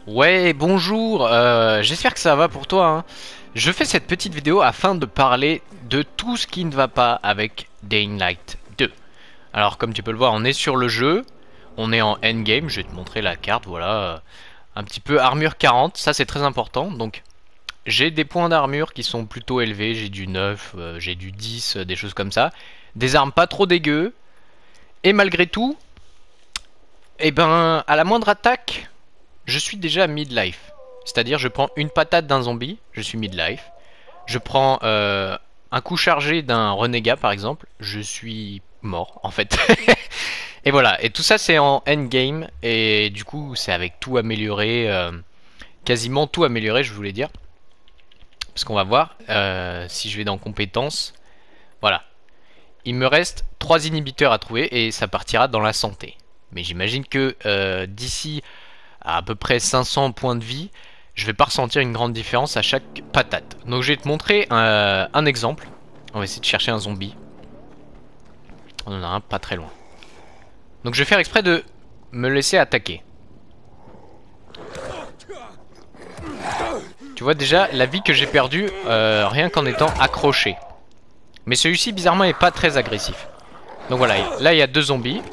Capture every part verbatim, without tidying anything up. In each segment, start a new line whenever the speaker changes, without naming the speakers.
Ouais, bonjour, euh, j'espère que ça va pour toi, hein. Je fais cette petite vidéo afin de parler de tout ce qui ne va pas avec Dying Light deux. Alors comme tu peux le voir, on est sur le jeu, on est en endgame, je vais te montrer la carte, voilà. euh, Un petit peu armure quarante, ça c'est très important. Donc j'ai des points d'armure qui sont plutôt élevés, j'ai du neuf, euh, j'ai du dix, euh, des choses comme ça. Des armes pas trop dégueu, et malgré tout, eh ben, à la moindre attaque, je suis déjà mid-life. C'est-à-dire, je prends une patate d'un zombie, je suis mid-life. Je prends euh, un coup chargé d'un renégat, par exemple, je suis mort, en fait. Et voilà, et tout ça, c'est en endgame. Et du coup, c'est avec tout amélioré, euh, quasiment tout amélioré, je voulais dire. Parce qu'on va voir, euh, si je vais dans compétences, voilà. Il me reste trois inhibiteurs à trouver et ça partira dans la santé. Mais j'imagine que euh, d'ici à à peu près cinq cents points de vie, je vais pas ressentir une grande différence à chaque patate. Donc je vais te montrer un, un exemple. On va essayer de chercher un zombie. On en a un pas très loin. Donc je vais faire exprès de me laisser attaquer. Tu vois déjà la vie que j'ai perdue euh, rien qu'en étant accroché. Mais celui-ci bizarrement est pas très agressif. Donc voilà, là il y a deux zombies.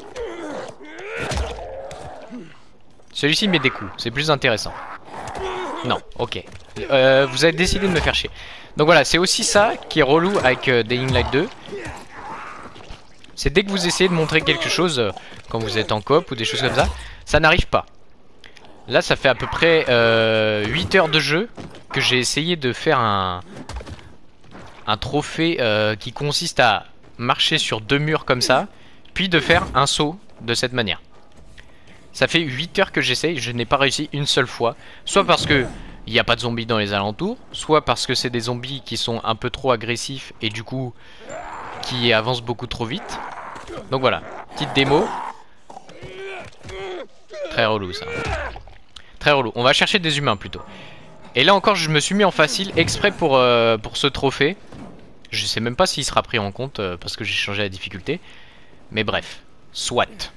Celui-ci met des coups, c'est plus intéressant. Non, ok. Euh, vous avez décidé de me faire chier. Donc voilà, c'est aussi ça qui est relou avec euh, Dying Light deux. C'est dès que vous essayez de montrer quelque chose, euh, quand vous êtes en coop ou des choses comme ça, ça n'arrive pas. Là, ça fait à peu près euh, huit heures de jeu que j'ai essayé de faire un, un trophée euh, qui consiste à marcher sur deux murs comme ça, puis de faire un saut de cette manière. Ça fait huit heures que j'essaye, je n'ai pas réussi une seule fois. Soit parce que il n'y a pas de zombies dans les alentours, soit parce que c'est des zombies qui sont un peu trop agressifs et du coup qui avancent beaucoup trop vite. Donc voilà, petite démo. Très relou ça. Très relou. On va chercher des humains plutôt. Et là encore je me suis mis en facile exprès pour, euh, pour ce trophée. Je sais même pas s'il sera pris en compte euh, parce que j'ai changé la difficulté. Mais bref, soit.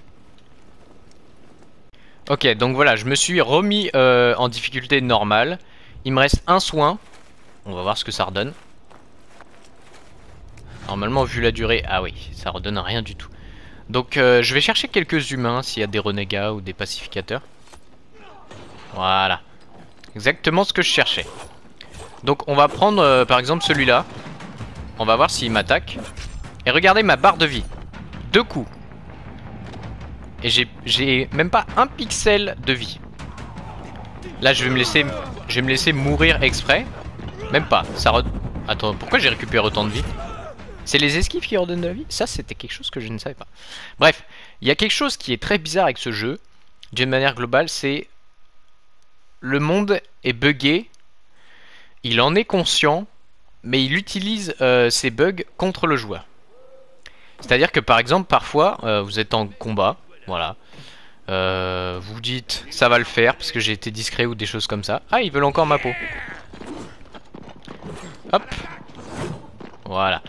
Ok, donc voilà, je me suis remis euh, en difficulté normale. Il me reste un soin. On va voir ce que ça redonne. Normalement, vu la durée... Ah oui, ça redonne rien du tout. Donc euh, je vais chercher quelques humains, s'il y a des renégats ou des pacificateurs. Voilà. Exactement ce que je cherchais. Donc on va prendre euh, par exemple celui-là. On va voir s'il m'attaque. Et regardez ma barre de vie. Deux coups. Et j'ai même pas un pixel de vie. Là je vais me laisser je vais me laisser mourir exprès. Même pas. Ça re... Attends, pourquoi j'ai récupéré autant de vie? C'est les esquives qui redonnent de la vie? Ça c'était quelque chose que je ne savais pas. Bref, il y a quelque chose qui est très bizarre avec ce jeu. D'une manière globale, c'est... Le monde est buggé. Il en est conscient. Mais il utilise euh, ces bugs contre le joueur. C'est-à-dire que par exemple, parfois, euh, vous êtes en combat. Voilà. Euh, vous dites ça va le faire parce que j'ai été discret ou des choses comme ça. Ah, ils veulent encore ma peau. Hop. Voilà.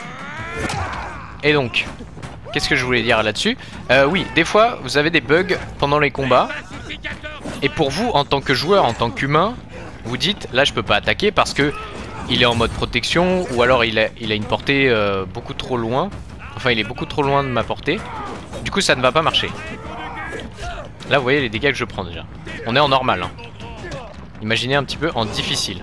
Et donc, qu'est-ce que je voulais dire là-dessus? euh, Oui, des fois, vous avez des bugs pendant les combats. Et pour vous, en tant que joueur, en tant qu'humain, vous dites là je peux pas attaquer parce que il est en mode protection ou alors il a, il a une portée euh, beaucoup trop loin. Enfin, il est beaucoup trop loin de ma portée. Du coup, ça ne va pas marcher. Là, vous voyez les dégâts que je prends déjà. On est en normal. Hein. Imaginez un petit peu en difficile.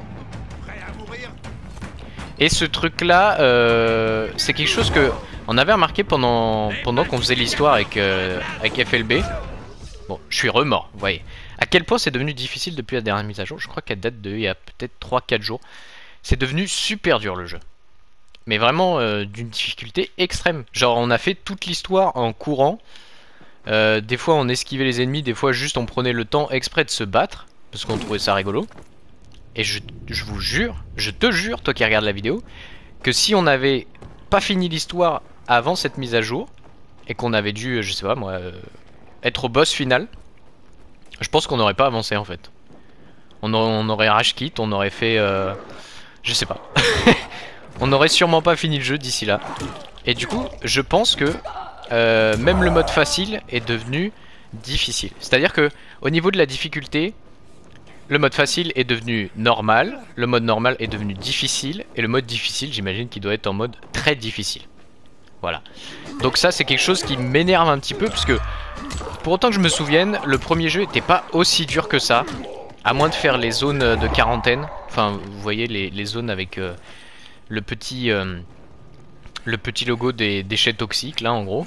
Et ce truc-là, euh, c'est quelque chose que on avait remarqué pendant, pendant qu'on faisait l'histoire avec, euh, avec F L B. Bon, je suis remort, vous voyez. À quel point c'est devenu difficile depuis la dernière mise à jour. Je crois qu'elle date de il y a peut-être trois quatre jours. C'est devenu super dur le jeu. Mais vraiment euh, d'une difficulté extrême. Genre on a fait toute l'histoire en courant. Euh, des fois on esquivait les ennemis, des fois juste on prenait le temps exprès de se battre. Parce qu'on trouvait ça rigolo. Et je, je vous jure, je te jure, toi qui regardes la vidéo, que si on n'avait pas fini l'histoire avant cette mise à jour, et qu'on avait dû, je sais pas moi, euh, être au boss final, je pense qu'on n'aurait pas avancé en fait. On, aurait, on aurait rage quit, on aurait fait... Euh, je sais pas. On n'aurait sûrement pas fini le jeu d'ici là. Et du coup, je pense que euh, même le mode facile est devenu difficile. C'est-à-dire que au niveau de la difficulté, le mode facile est devenu normal, le mode normal est devenu difficile, et le mode difficile, j'imagine qu'il doit être en mode très difficile. Voilà. Donc ça, c'est quelque chose qui m'énerve un petit peu, parce que pour autant que je me souvienne, le premier jeu n'était pas aussi dur que ça, à moins de faire les zones de quarantaine. Enfin, vous voyez les, les zones avec euh, le petit euh, le petit logo des déchets toxiques, là, en gros.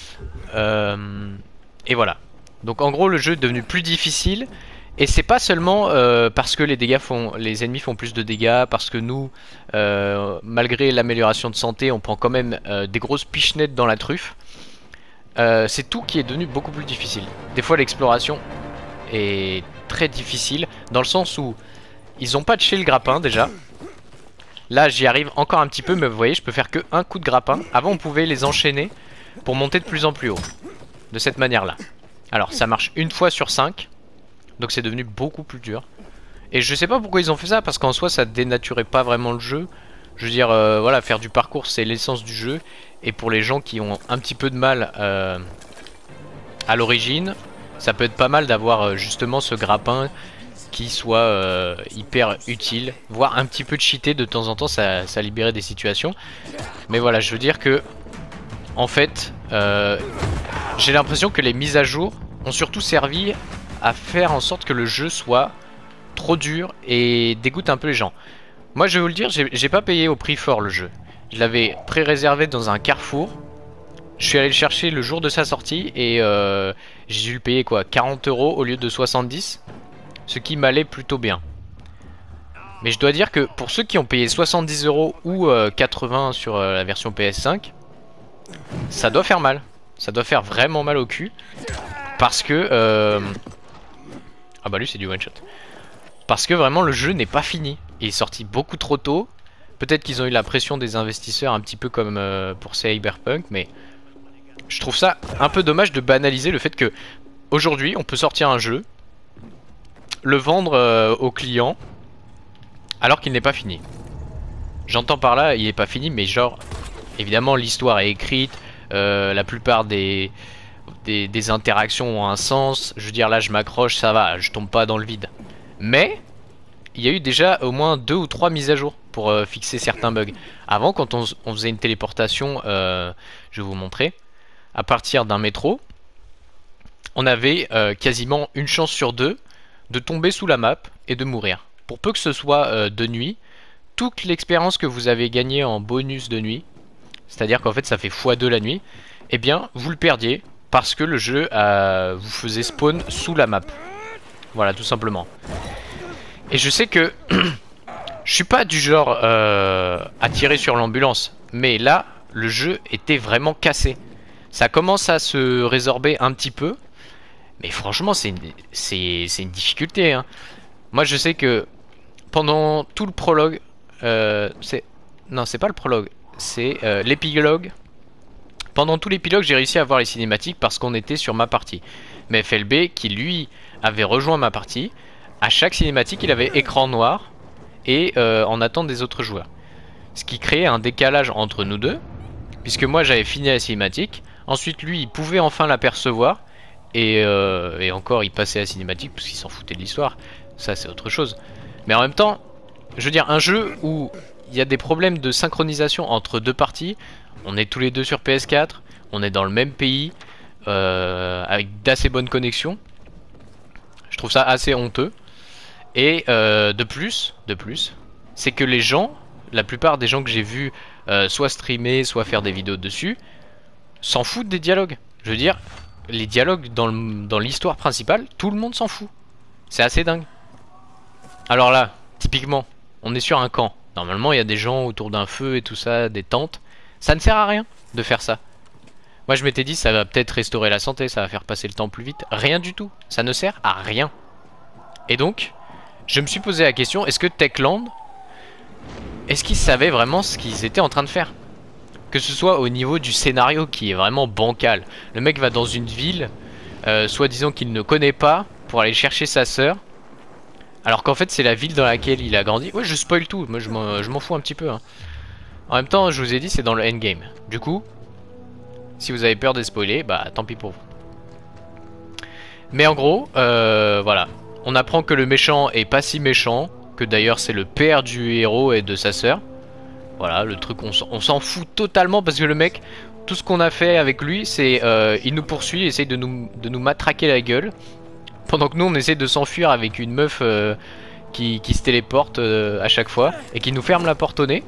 Euh, et voilà. Donc en gros, le jeu est devenu plus difficile. Et c'est pas seulement euh, parce que les dégâts font, les ennemis font plus de dégâts, parce que nous, euh, malgré l'amélioration de santé, on prend quand même euh, des grosses pichenettes dans la truffe. Euh, c'est tout qui est devenu beaucoup plus difficile. Des fois, l'exploration est très difficile, dans le sens où ils ont patché le grappin déjà. Là, j'y arrive encore un petit peu, mais vous voyez, je peux faire que un coup de grappin. Avant, on pouvait les enchaîner pour monter de plus en plus haut, de cette manière-là. Alors, ça marche une fois sur cinq. Donc c'est devenu beaucoup plus dur. Et je sais pas pourquoi ils ont fait ça, parce qu'en soi ça dénaturait pas vraiment le jeu. Je veux dire, euh, voilà, faire du parcours c'est l'essence du jeu. Et pour les gens qui ont un petit peu de mal euh, à l'origine, ça peut être pas mal d'avoir euh, justement ce grappin qui soit euh, hyper utile. Voire un petit peu cheaté de temps en temps, ça, ça libérait des situations. Mais voilà, je veux dire que en fait, euh, j'ai l'impression que les mises à jour ont surtout servi à faire en sorte que le jeu soit trop dur et dégoûte un peu les gens. Moi je vais vous le dire, j'ai pas payé au prix fort le jeu. Je l'avais pré-réservé dans un Carrefour. Je suis allé le chercher le jour de sa sortie et euh, j'ai dû le payer quoi, quarante euros au lieu de soixante-dix. Ce qui m'allait plutôt bien. Mais je dois dire que pour ceux qui ont payé soixante-dix euros ou euh, quatre-vingts sur euh, la version P S cinq, ça doit faire mal. Ça doit faire vraiment mal au cul. Parce que... Euh, Ah bah lui c'est du one shot. Parce que vraiment le jeu n'est pas fini. Il est sorti beaucoup trop tôt. Peut-être qu'ils ont eu la pression des investisseurs un petit peu comme euh, pour Cyberpunk. Mais je trouve ça un peu dommage de banaliser le fait que aujourd'hui on peut sortir un jeu, le vendre euh, aux clients alors qu'il n'est pas fini. J'entends par là il n'est pas fini, mais genre évidemment l'histoire est écrite, euh, la plupart des... Des, des interactions ont un sens. Je veux dire là je m'accroche, ça va, je tombe pas dans le vide. Mais il y a eu déjà au moins deux ou trois mises à jour pour euh, fixer certains bugs. Avant quand on, on faisait une téléportation, euh, je vais vous montrer, à partir d'un métro, on avait euh, quasiment une chance sur deux de tomber sous la map et de mourir. Pour peu que ce soit euh, de nuit, toute l'expérience que vous avez gagnée en bonus de nuit, c'est à dire qu'en fait ça fait fois deux la nuit, eh bien vous le perdiez. Parce que le jeu euh, vous faisait spawn sous la map. Voilà, tout simplement. Et je sais que je suis pas du genre euh, à tirer sur l'ambulance. Mais là, le jeu était vraiment cassé. Ça commence à se résorber un petit peu. Mais franchement, c'est une, c'est, c'est une difficulté. Hein. Moi, je sais que pendant tout le prologue... Euh, c'est non, c'est pas le prologue. C'est euh, l'épilogue. Pendant tout l'épilogue, j'ai réussi à voir les cinématiques parce qu'on était sur ma partie. Mais F L B, qui lui avait rejoint ma partie, à chaque cinématique, il avait écran noir et euh, en attente des autres joueurs. Ce qui créait un décalage entre nous deux, puisque moi j'avais fini la cinématique, ensuite lui il pouvait enfin l'apercevoir, et, euh, et encore il passait à la cinématique parce qu'il s'en foutait de l'histoire, ça c'est autre chose. Mais en même temps, je veux dire, un jeu où il y a des problèmes de synchronisation entre deux parties. On est tous les deux sur P S quatre, on est dans le même pays, euh, avec d'assez bonnes connexions. Je trouve ça assez honteux. Et euh, de plus, de plus, c'est que les gens, la plupart des gens que j'ai vus euh, soit streamer, soit faire des vidéos dessus, s'en foutent des dialogues. Je veux dire, les dialogues dans le, dans l'histoire principale, tout le monde s'en fout. C'est assez dingue. Alors là, typiquement, on est sur un camp. Normalement, il y a des gens autour d'un feu et tout ça, des tentes. Ça ne sert à rien de faire ça. Moi je m'étais dit ça va peut-être restaurer la santé, ça va faire passer le temps plus vite. Rien du tout, ça ne sert à rien. Et donc, je me suis posé la question, est-ce que Techland, est-ce qu'ils savaient vraiment ce qu'ils étaient en train de faire? Que ce soit au niveau du scénario qui est vraiment bancal. Le mec va dans une ville, euh, soi-disant qu'il ne connaît pas, pour aller chercher sa sœur. Alors qu'en fait c'est la ville dans laquelle il a grandi. Ouais, je spoil tout, moi je m'en fous un petit peu hein. En même temps, je vous ai dit, c'est dans le endgame. Du coup, si vous avez peur de spoiler, bah tant pis pour vous. Mais en gros, euh, voilà. On apprend que le méchant est pas si méchant, que d'ailleurs c'est le père du héros et de sa sœur. Voilà, le truc, on s'en fout totalement parce que le mec, tout ce qu'on a fait avec lui, c'est euh, il nous poursuit, il essaye de nous, de nous matraquer la gueule. Pendant que nous, on essaie de s'enfuir avec une meuf euh, qui, qui se téléporte euh, à chaque fois et qui nous ferme la porte au nez.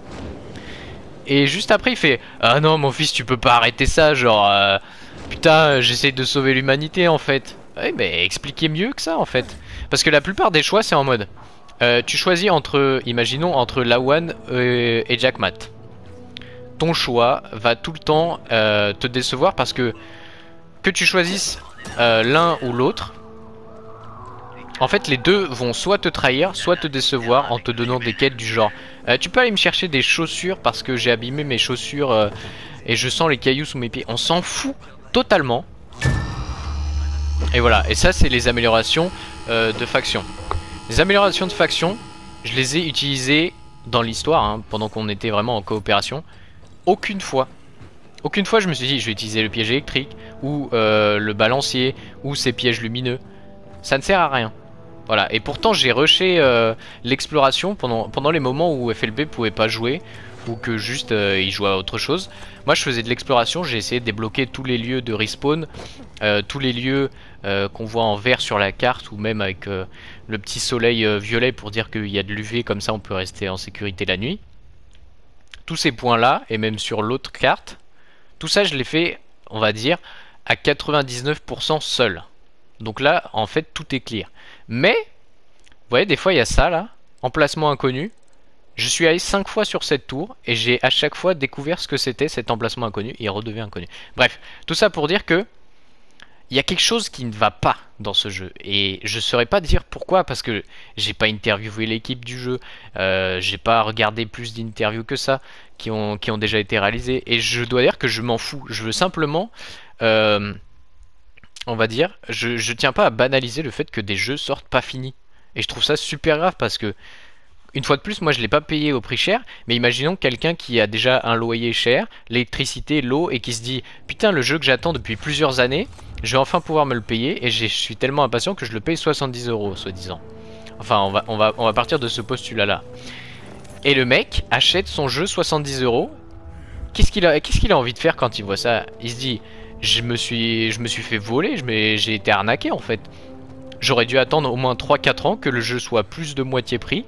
Et juste après, il fait « Ah non, mon fils, tu peux pas arrêter ça, genre... Euh, putain, j'essaye de sauver l'humanité, en fait. » Ouais, mais expliquez mieux que ça, en fait. Parce que la plupart des choix, c'est en mode... Euh, tu choisis entre, imaginons, entre Lawan euh, et Jackmat. Ton choix va tout le temps euh, te décevoir parce que que tu choisisses euh, l'un ou l'autre, en fait les deux vont soit te trahir, soit te décevoir en te donnant des quêtes du genre euh, tu peux aller me chercher des chaussures parce que j'ai abîmé mes chaussures euh, et je sens les cailloux sous mes pieds. On s'en fout totalement. Et voilà, et ça c'est les améliorations euh, de faction. Les améliorations de faction, je les ai utilisées dans l'histoire, hein, pendant qu'on était vraiment en coopération. Aucune fois. Aucune fois je me suis dit je vais utiliser le piège électrique, ou euh, le balancier, ou ces pièges lumineux. Ça ne sert à rien. Voilà, et pourtant j'ai rushé euh, l'exploration pendant, pendant les moments où F L B pouvait pas jouer, ou que juste euh, il jouait à autre chose. Moi je faisais de l'exploration, j'ai essayé de débloquer tous les lieux de respawn, euh, tous les lieux euh, qu'on voit en vert sur la carte, ou même avec euh, le petit soleil euh, violet pour dire qu'il y a de l'U V, comme ça on peut rester en sécurité la nuit. Tous ces points là, et même sur l'autre carte, tout ça je l'ai fait, on va dire, à quatre-vingt-dix-neuf pour cent seul. Donc là en fait tout est clear. Mais, vous voyez, des fois il y a ça là, emplacement inconnu. Je suis allé cinq fois sur cette tour et j'ai à chaque fois découvert ce que c'était cet emplacement inconnu et il redevient inconnu. Bref, tout ça pour dire que il y a quelque chose qui ne va pas dans ce jeu et je saurais pas dire pourquoi parce que j'ai pas interviewé l'équipe du jeu, euh, j'ai pas regardé plus d'interviews que ça qui ont, qui ont déjà été réalisées et je dois dire que je m'en fous. Je veux simplement, euh, on va dire, je, je tiens pas à banaliser le fait que des jeux sortent pas finis et je trouve ça super grave parce que une fois de plus, moi je l'ai pas payé au prix cher, mais imaginons quelqu'un qui a déjà un loyer cher, l'électricité, l'eau, et qui se dit putain, le jeu que j'attends depuis plusieurs années, je vais enfin pouvoir me le payer, et je suis tellement impatient que je le paye soixante-dix euros, soi-disant. Enfin, on va, on, va, on va partir de ce postulat-là. Et le mec achète son jeu soixante-dix euros. Qu'est-ce qu'il a, qu'est-ce qu'il a envie de faire quand il voit ça? Il se dit je me suis, je me suis fait voler, j'ai été arnaqué en fait. J'aurais dû attendre au moins trois quatre ans que le jeu soit plus de moitié prix.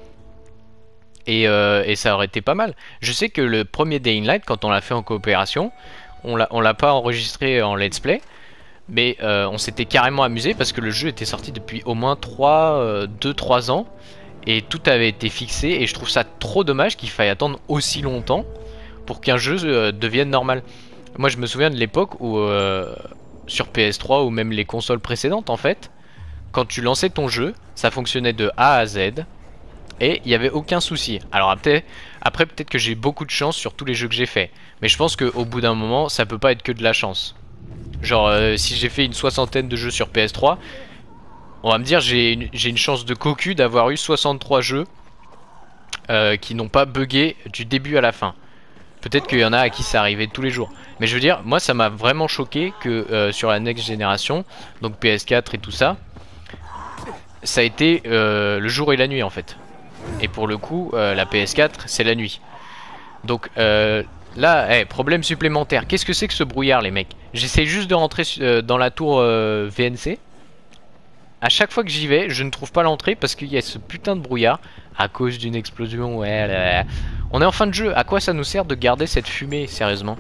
Et, euh, et ça aurait été pas mal. Je sais que le premier Dying Light, quand on l'a fait en coopération, on l'a pas enregistré en let's play, mais euh, on s'était carrément amusé parce que le jeu était sorti depuis au moins deux trois ans et tout avait été fixé et je trouve ça trop dommage qu'il faille attendre aussi longtemps pour qu'un jeu euh, devienne normal. Moi je me souviens de l'époque où euh, sur P S trois ou même les consoles précédentes en fait, quand tu lançais ton jeu, ça fonctionnait de A à Z. Et il n'y avait aucun souci. Alors après, après peut-être que j'ai beaucoup de chance sur tous les jeux que j'ai fait. Mais je pense qu'au bout d'un moment, ça peut pas être que de la chance. Genre, euh, si j'ai fait une soixantaine de jeux sur P S trois, on va me dire j'ai une, j'ai une chance de cocu d'avoir eu soixante-trois jeux euh, qui n'ont pas bugué du début à la fin. Peut-être qu'il y en a à qui ça arrivait tous les jours. Mais je veux dire, moi ça m'a vraiment choqué que euh, sur la next génération, donc P S quatre et tout ça, ça a été euh, le jour et la nuit en fait. Et pour le coup, euh, la P S quatre, c'est la nuit. Donc euh, là, hey, problème supplémentaire. Qu'est-ce que c'est que ce brouillard, les mecs? J'essaie juste de rentrer euh, dans la tour euh, V N C. À chaque fois que j'y vais, je ne trouve pas l'entrée parce qu'il y a ce putain de brouillard. À cause d'une explosion, ouais. Là, là. On est en fin de jeu. À quoi ça nous sert de garder cette fumée, sérieusement?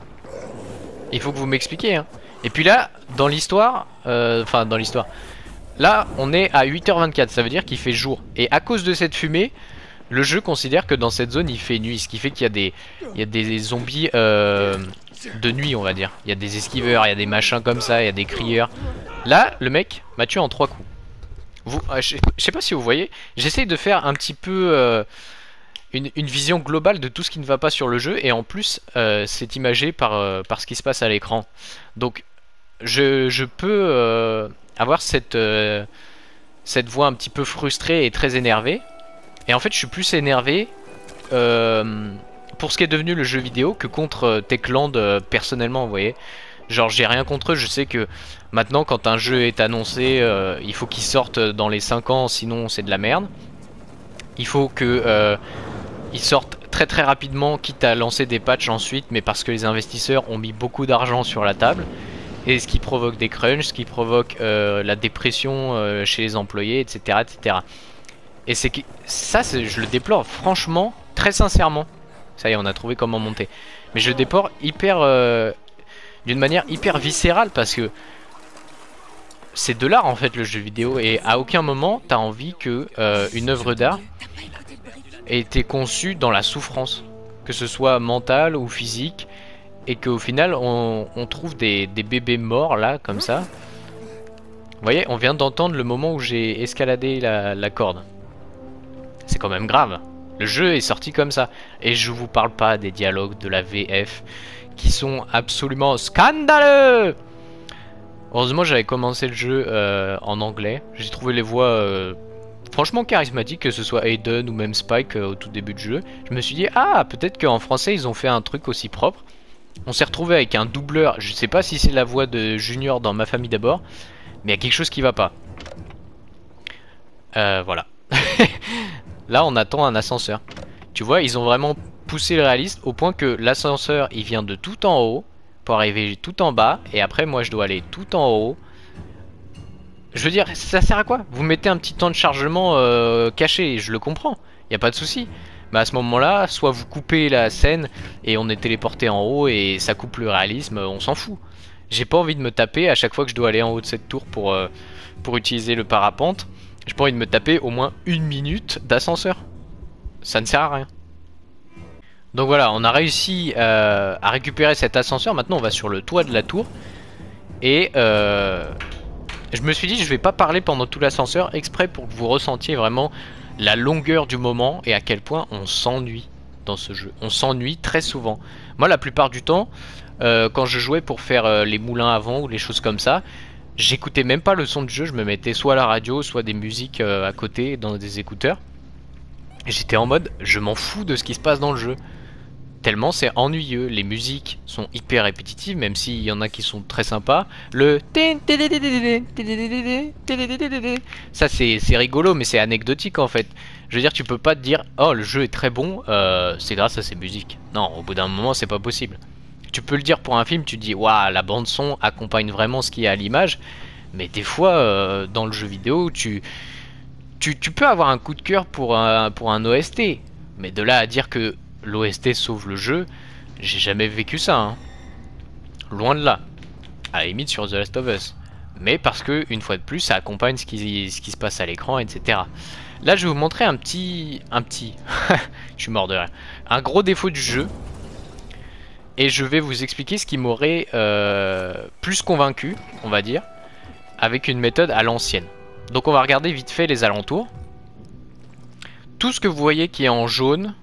Il faut que vous m'expliquiez. Hein. Et puis là, dans l'histoire, euh, enfin dans l'histoire... Là, on est à huit heures vingt-quatre, ça veut dire qu'il fait jour. Et à cause de cette fumée, le jeu considère que dans cette zone, il fait nuit. Ce qui fait qu'il y a des, il y a des zombies euh, de nuit, on va dire. Il y a des esquiveurs, il y a des machins comme ça, il y a des crieurs. Là, le mec m'a tué en trois coups. Vous, euh, je, je sais pas si vous voyez, j'essaye de faire un petit peu euh, une, une vision globale de tout ce qui ne va pas sur le jeu. Et en plus, euh, c'est imagé par, euh, par ce qui se passe à l'écran. Donc, je, je peux... Euh, avoir cette, euh, cette voix un petit peu frustrée et très énervée. Et en fait je suis plus énervé euh, pour ce qui est devenu le jeu vidéo que contre Techland euh, personnellement, vous voyez. Genre j'ai rien contre eux, je sais que maintenant quand un jeu est annoncé, euh, il faut qu'il sorte dans les cinq ans, sinon c'est de la merde. Il faut que euh, il sorte très très rapidement, quitte à lancer des patchs ensuite, mais parce que les investisseurs ont mis beaucoup d'argent sur la table. Et ce qui provoque des crunchs, ce qui provoque euh, la dépression euh, chez les employés, et cetera et cetera. Et c'est que ça, je le déplore franchement, très sincèrement. Ça y est, on a trouvé comment monter. Mais je le déplore hyper, euh, d'une manière hyper viscérale parce que c'est de l'art en fait le jeu vidéo et à aucun moment t'as envie que euh, une œuvre d'art ait été conçue dans la souffrance, que ce soit mentale ou physique, et qu'au final on, on trouve des, des bébés morts là comme ça. Vous voyez, on vient d'entendre le moment où j'ai escaladé la, la corde. C'est quand même grave. Le jeu est sorti comme ça. Et je vous parle pas des dialogues de la V F qui sont absolument scandaleux. Heureusement j'avais commencé le jeu euh, en anglais. J'ai trouvé les voix euh, franchement charismatiques, que ce soit Aiden ou même Spike euh, au tout début du jeu. Je me suis dit, ah, peut-être qu'en français ils ont fait un truc aussi propre. On s'est retrouvé avec un doubleur. Je sais pas si c'est la voix de Junior dans Ma Famille d'abord, mais il y a quelque chose qui va pas. Euh, voilà. Là on attend un ascenseur. Tu vois, ils ont vraiment poussé le réalisme au point que l'ascenseur il vient de tout en haut pour arriver tout en bas, et après moi je dois aller tout en haut. Je veux dire, ça sert à quoi? Vous mettez un petit temps de chargement euh, caché, je le comprends, y a pas de souci. Mais à ce moment là, soit vous coupez la scène et on est téléporté en haut et ça coupe le réalisme, on s'en fout. J'ai pas envie de me taper à chaque fois que je dois aller en haut de cette tour pour, euh, pour utiliser le parapente. J'ai pas envie de me taper au moins une minute d'ascenseur. Ça ne sert à rien. Donc voilà, on a réussi euh, à récupérer cet ascenseur. Maintenant on va sur le toit de la tour. Et euh, je me suis dit je vais pas parler pendant tout l'ascenseur, exprès pour que vous ressentiez vraiment la longueur du moment et à quel point on s'ennuie dans ce jeu. On s'ennuie très souvent. Moi la plupart du temps, euh, quand je jouais pour faire euh, les moulins avant ou les choses comme ça, j'écoutais même pas le son du jeu, je me mettais soit à la radio, soit des musiques euh, à côté dans des écouteurs. J'étais en mode, je m'en fous de ce qui se passe dans le jeu. Tellement c'est ennuyeux, les musiques sont hyper répétitives, même s'il y en a qui sont très sympas. Le ça c'est rigolo, mais c'est anecdotique en fait. Je veux dire, tu peux pas te dire, oh le jeu est très bon, euh, c'est grâce à ces musiques. Non, au bout d'un moment c'est pas possible. Tu peux le dire pour un film, tu te dis, waouh, la bande son accompagne vraiment ce qu'il y a à l'image. Mais des fois, euh, dans le jeu vidéo, tu, tu, tu peux avoir un coup de cœur pour un, pour un O S T. Mais de là à dire que l'O S T sauve le jeu, j'ai jamais vécu ça. Hein. Loin de là. À la limite sur The Last of Us. Mais parce que, une fois de plus, ça accompagne ce qui, ce qui se passe à l'écran, et cetera. Là, je vais vous montrer un petit... Un petit... je suis mort de rire. Un gros défaut du jeu. Et je vais vous expliquer ce qui m'aurait euh, plus convaincu, on va dire, avec une méthode à l'ancienne. Donc on va regarder vite fait les alentours. Tout ce que vous voyez qui est en jaune,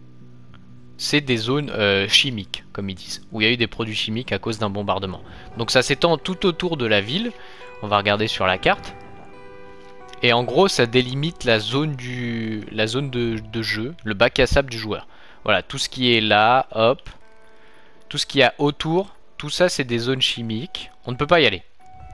c'est des zones euh, chimiques, comme ils disent, où il y a eu des produits chimiques à cause d'un bombardement. Donc ça s'étend tout autour de la ville. On va regarder sur la carte. Et en gros, ça délimite la zone, du, la zone de, de jeu, le bac à sable du joueur. Voilà, tout ce qui est là, hop. Tout ce qu'il y a autour, tout ça c'est des zones chimiques. On ne peut pas y aller.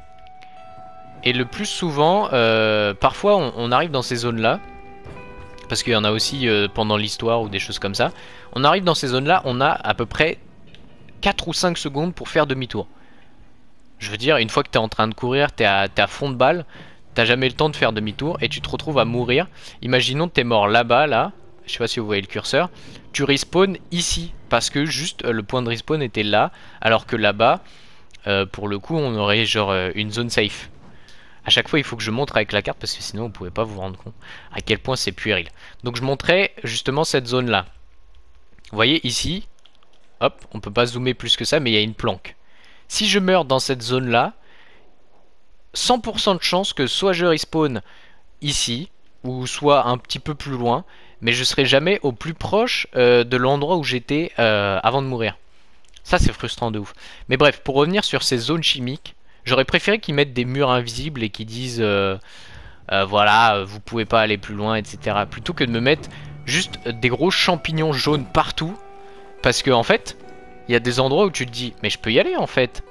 Et le plus souvent, euh, parfois on, on arrive dans ces zones-là. Parce qu'il y en a aussi euh, pendant l'histoire ou des choses comme ça. On arrive dans ces zones-là, on a à peu près quatre ou cinq secondes pour faire demi-tour. Je veux dire, une fois que tu es en train de courir, tu es, es à fond de balle. T'as jamais le temps de faire demi-tour et tu te retrouves à mourir. Imaginons que tu es mort là-bas, là. Je sais pas si vous voyez le curseur. Tu respawns ici parce que juste euh, le point de respawn était là, alors que là-bas, euh, pour le coup, on aurait genre euh, une zone safe. À chaque fois, il faut que je montre avec la carte parce que sinon, vous pouvez pas vous rendre compte à quel point c'est puéril. Donc, je montrais justement cette zone-là. Vous voyez ici, hop, on peut pas zoomer plus que ça, mais il y a une planque. Si je meurs dans cette zone-là, cent pour cent de chance que soit je respawn ici, ou soit un petit peu plus loin, mais je serai jamais au plus proche euh, de l'endroit où j'étais euh, avant de mourir. Ça c'est frustrant de ouf. Mais bref, pour revenir sur ces zones chimiques, j'aurais préféré qu'ils mettent des murs invisibles et qu'ils disent euh, euh, voilà, vous pouvez pas aller plus loin, et cetera. Plutôt que de me mettre juste des gros champignons jaunes partout. Parce que en fait, il y a des endroits où tu te dis mais je peux y aller en fait.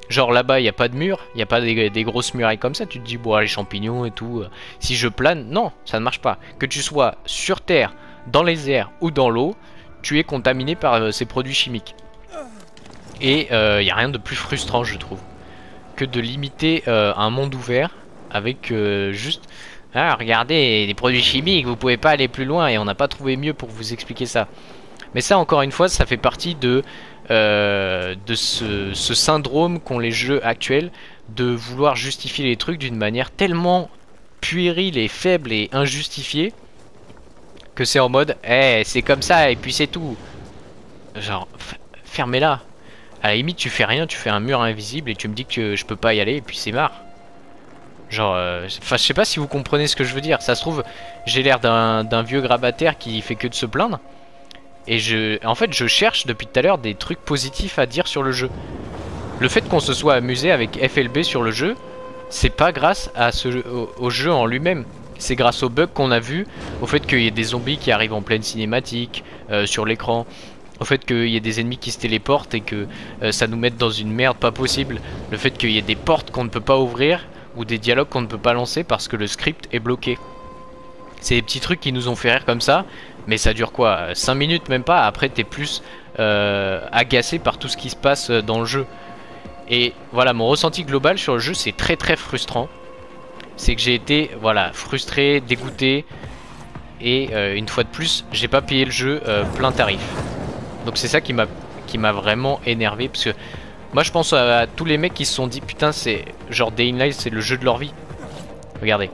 Genre là-bas, il n'y a pas de mur, il n'y a pas des, des grosses murailles comme ça. Tu te dis, bon, les champignons et tout. euh, si je plane, non, ça ne marche pas. Que tu sois sur Terre, dans les airs ou dans l'eau, tu es contaminé par euh, ces produits chimiques. Et il euh, n'y a rien de plus frustrant, je trouve, que de limiter euh, un monde ouvert avec euh, juste... Ah, regardez, les produits chimiques, vous pouvez pas aller plus loin et on n'a pas trouvé mieux pour vous expliquer ça. Mais ça, encore une fois, ça fait partie de, euh, de ce, ce syndrome qu'ont les jeux actuels de vouloir justifier les trucs d'une manière tellement puérile et faible et injustifiée que c'est en mode, eh, c'est comme ça et puis c'est tout. Genre, fermez-la. À la limite, tu fais rien, tu fais un mur invisible et tu me dis que je peux pas y aller et puis c'est marre. Genre, enfin, euh, je sais pas si vous comprenez ce que je veux dire. Ça se trouve, j'ai l'air d'un vieux grabataire qui fait que de se plaindre. Et je, en fait, je cherche depuis tout à l'heure des trucs positifs à dire sur le jeu. Le fait qu'on se soit amusé avec F L B sur le jeu, c'est pas grâce à ce, au, au jeu en lui-même. C'est grâce aux bugs qu'on a vu, au fait qu'il y ait des zombies qui arrivent en pleine cinématique, euh, sur l'écran, au fait qu'il y ait des ennemis qui se téléportent et que euh, ça nous mette dans une merde pas possible, le fait qu'il y ait des portes qu'on ne peut pas ouvrir, ou des dialogues qu'on ne peut pas lancer parce que le script est bloqué. C'est des petits trucs qui nous ont fait rire comme ça, mais ça dure quoi, cinq minutes même pas, après t'es plus euh, agacé par tout ce qui se passe dans le jeu. Et voilà, mon ressenti global sur le jeu, c'est très très frustrant. C'est que j'ai été, voilà, frustré, dégoûté, et euh, une fois de plus, j'ai pas payé le jeu euh, plein tarif. Donc c'est ça qui m'a qui m'a vraiment énervé, parce que moi je pense à, à tous les mecs qui se sont dit putain, c'est genre Dying Light, c'est le jeu de leur vie. Regardez.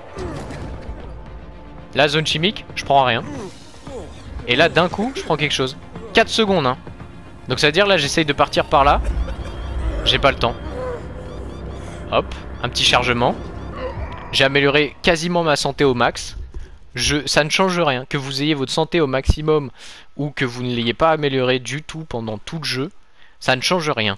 La zone chimique, je prends rien. Et là d'un coup, je prends quelque chose. quatre secondes hein. Donc ça veut dire là j'essaye de partir par là. J'ai pas le temps. Hop, un petit chargement. J'ai amélioré quasiment ma santé au max. Je, ça ne change rien. Que vous ayez votre santé au maximum ou que vous ne l'ayez pas amélioré du tout pendant tout le jeu, ça ne change rien.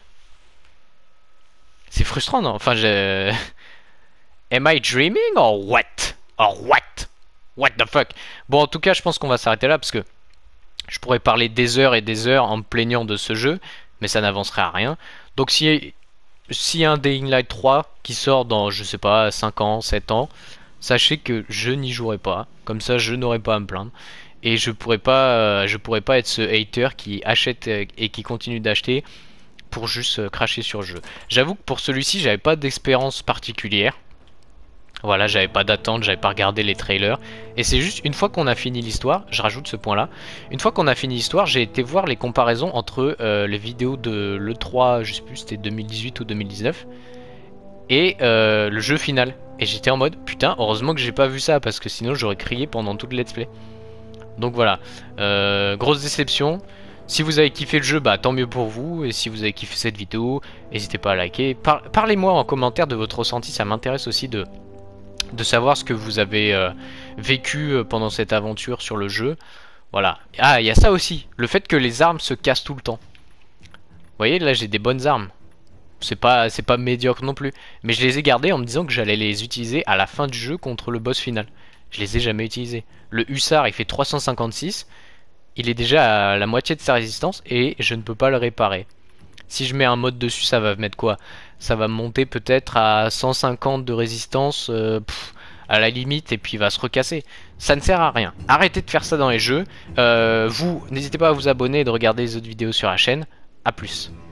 C'est frustrant, non? Enfin, je... Am I dreaming or what? Or what? What the fuck? Bon, en tout cas, je pense qu'on va s'arrêter là parce que je pourrais parler des heures et des heures en me plaignant de ce jeu, mais ça n'avancerait à rien. Donc, si s'il y a un Dying Light trois qui sort dans, je sais pas, cinq ans, sept ans, sachez que je n'y jouerai pas. Comme ça, je n'aurai pas à me plaindre. Et je pourrais pas, euh, je pourrais pas être ce hater qui achète et qui continue d'acheter pour juste euh, cracher sur le jeu. J'avoue que pour celui-ci, j'avais pas d'expérience particulière. Voilà, j'avais pas d'attente, j'avais pas regardé les trailers. Et c'est juste une fois qu'on a fini l'histoire, je rajoute ce point là. Une fois qu'on a fini l'histoire, j'ai été voir les comparaisons entre euh, les vidéos de l'E trois, je sais plus, c'était deux mille dix-huit ou deux mille dix-neuf, et euh, le jeu final. Et j'étais en mode, putain, heureusement que j'ai pas vu ça, parce que sinon j'aurais crié pendant tout le let's play. Donc voilà, euh, grosse déception. Si vous avez kiffé le jeu, bah tant mieux pour vous. Et si vous avez kiffé cette vidéo, n'hésitez pas à liker. Par Parlez-moi en commentaire de votre ressenti, ça m'intéresse aussi de... de savoir ce que vous avez euh, vécu pendant cette aventure sur le jeu. Voilà. Ah, il y a ça aussi. Le fait que les armes se cassent tout le temps. Vous voyez, là j'ai des bonnes armes. C'est pas, c'est pas médiocre non plus. Mais je les ai gardées en me disant que j'allais les utiliser à la fin du jeu contre le boss final. Je les ai jamais utilisées. Le hussard, il fait trois cent cinquante-six. Il est déjà à la moitié de sa résistance et je ne peux pas le réparer. Si je mets un mode dessus, ça va mettre quoi? Ça va monter peut-être à cent cinquante de résistance, euh, pff, à la limite, et puis il va se recasser. Ça ne sert à rien. Arrêtez de faire ça dans les jeux. Euh, vous, n'hésitez pas à vous abonner et de regarder les autres vidéos sur la chaîne. A plus.